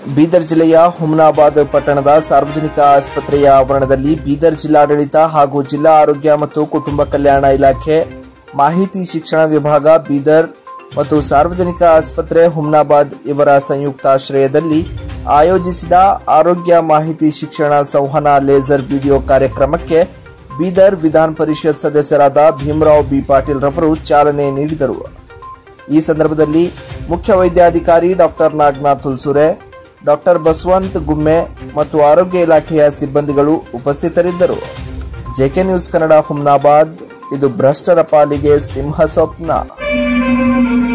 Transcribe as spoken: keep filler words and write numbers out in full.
ಬೀದರ್ ಜಿಲ್ಲೆಯ ಹುಮನಾಬಾದ್ ಪಟ್ಟಣದ ಸಾರ್ವಜನಿಕ ಆಸ್ಪತ್ರೆಯ ಆವರಣದಲ್ಲಿ ಬೀದರ್ ಜಿಲ್ಲಾಡಳಿತ ಹಾಗೂ ಜಿಲ್ಲಾ ಆರೋಗ್ಯ ಮತ್ತು ಕುಟುಂಬ ಕಲ್ಯಾಣ ಇಲಾಖೆ, ಮಾಹಿತಿ ಶಿಕ್ಷಣ ವಿಭಾಗ ಬೀದರ್ ಮತ್ತು ಸಾರ್ವಜನಿಕ ಆಸ್ಪತ್ರೆ ಹುಮನಾಬಾದ್ ಇವರ ಸಂಯುಕ್ತಾಶ್ರಯದಲ್ಲಿ ಆಯೋಜಿಸಿದ ಆರೋಗ್ಯ ಮಾಹಿತಿ ಶಿಕ್ಷಣ ಸಂವಹನ ಲೇಸರ್ ವಿಡಿಯೋ ಕಾರ್ಯಕ್ರಮಕ್ಕೆ ಬೀದರ್ ವಿಧಾನ ಪರಿಷತ್ ಸದಸ್ಯರಾದ ಭೀಮರಾವ್ ಬಿ ಪಾಟೀಲ್ ರವರು ಚಾಲನೆ ನೀಡಿದರು. ಈ ಸಂದರ್ಭದಲ್ಲಿ ಮುಖ್ಯ ವೈದ್ಯಾಧಿಕಾರಿ ಡಾಕ್ಟರ್ ನಾಗನಾಥ್ ಹುಲ್ಸುರೆ, ಡಾಕ್ಟರ್ ಬಸವಂತ್ ಗುಮ್ಮೆ ಮತ್ತು ಆರೋಗ್ಯ ಇಲಾಖೆಯ ಸಿಬ್ಬಂದಿಗಳು ಉಪಸ್ಥಿತರಿದ್ದರು. JK news Kannada Humnabad. ಇದು ಭ್ರಷ್ಟರ ಪಾಲಿಗೆ ಸಿಂಹ ಸ್ವಪ್ನ.